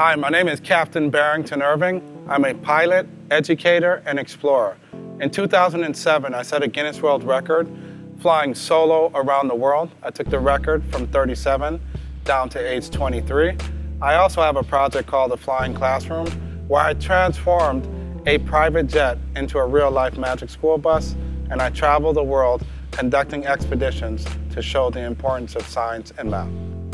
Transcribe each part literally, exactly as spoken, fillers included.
Hi, my name is Captain Barrington Irving. I'm a pilot, educator, and explorer. In two thousand seven, I set a Guinness World Record flying solo around the world. I took the record from thirty-seven down to age twenty-three. I also have a project called the Flying Classroom, where I transformed a private jet into a real-life magic school bus, and I travel the world conducting expeditions to show the importance of science and math.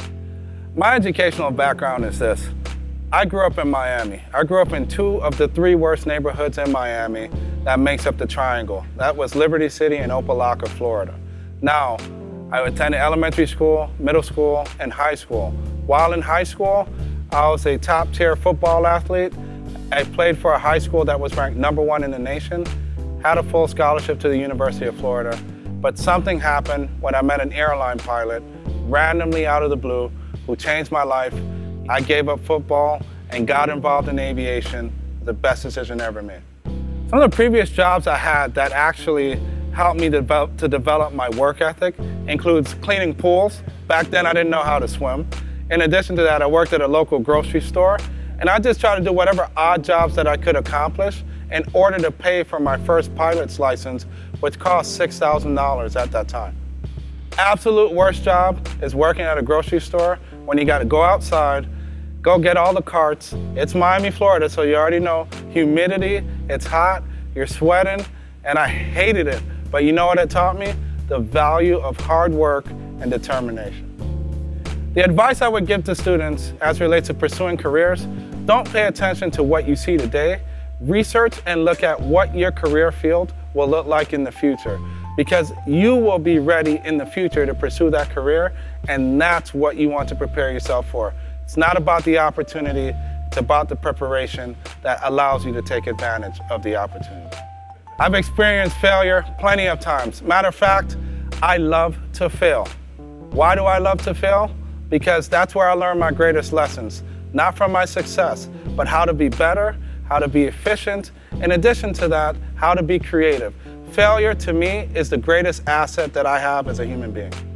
My educational background is this. I grew up in Miami. I grew up in two of the three worst neighborhoods in Miami that makes up the Triangle. That was Liberty City and Opelika, Florida. Now, I attended elementary school, middle school, and high school. While in high school, I was a top-tier football athlete. I played for a high school that was ranked number one in the nation, had a full scholarship to the University of Florida, but something happened when I met an airline pilot, randomly out of the blue, who changed my life. I gave up football and got involved in aviation, the best decision ever made. Some of the previous jobs I had that actually helped me develop, to develop my work ethic includes cleaning pools. Back then I didn't know how to swim. In addition to that, I worked at a local grocery store, and I just tried to do whatever odd jobs that I could accomplish in order to pay for my first pilot's license, which cost six thousand dollars at that time. Absolute worst job is working at a grocery store when you got to go outside, go get all the carts. It's Miami, Florida, so you already know humidity, it's hot, you're sweating, and I hated it. But you know what it taught me? The value of hard work and determination. The advice I would give to students as it relates to pursuing careers, don't pay attention to what you see today. Research and look at what your career field will look like in the future, because you will be ready in the future to pursue that career, and that's what you want to prepare yourself for. It's not about the opportunity, it's about the preparation that allows you to take advantage of the opportunity. I've experienced failure plenty of times. Matter of fact, I love to fail. Why do I love to fail? Because that's where I learn my greatest lessons. Not from my success, but how to be better, how to be efficient. In addition to that, how to be creative. Failure to me is the greatest asset that I have as a human being.